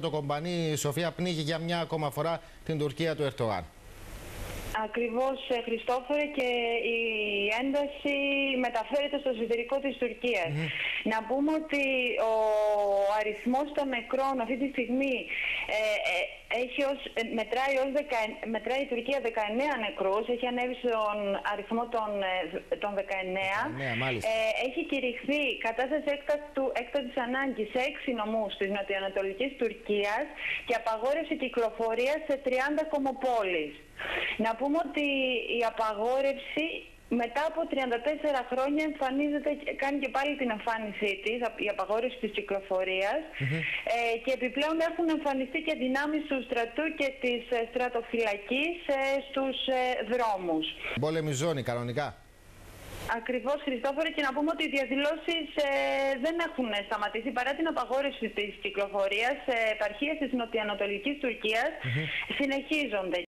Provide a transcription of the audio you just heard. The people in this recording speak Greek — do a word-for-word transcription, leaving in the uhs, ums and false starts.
Το κομπανί η Σοφία πνίγει για μια ακόμα φορά την Τουρκία του Ερντογάν. Ακριβώς, Χριστόφορε, και η ένταση μεταφέρεται στο εσωτερικό της Τουρκίας. Mm. Να πούμε ότι ο αριθμός των νεκρών αυτή τη στιγμή ε, ε, έχει ως, ε, μετράει, ως δεκα, μετράει η Τουρκία δεκαεννέα νεκρούς, έχει ανέβει στον αριθμό των, ε, των δεκαεννέα. δεκαεννέα ε, έχει κηρυχθεί κατάσταση έκτακτου, έκτακτης ανάγκης σε έξι νομούς της νοτιοανατολικής Τουρκίας και απαγόρευση κυκλοφορίας σε τριάντα κομμοπόλεις. Να πούμε ότι η απαγόρευση μετά από τριάντα τέσσερα χρόνια εμφανίζεται, κάνει και πάλι την εμφάνισή της, η απαγόρευση της κυκλοφορίας, mm-hmm. ε, και επιπλέον έχουν εμφανιστεί και δυνάμεις του στρατού και της στρατοφυλακής ε, στους ε, δρόμους. Πόλεμη ζώνη κανονικά. Ακριβώς, Χριστόφορε, και να πούμε ότι οι διαδηλώσεις ε, δεν έχουν σταματήσει παρά την απαγόρευση της κυκλοφορίας. Ε, επαρχίες της νοτιοανατολικής Τουρκίας mm-hmm. συνεχίζονται.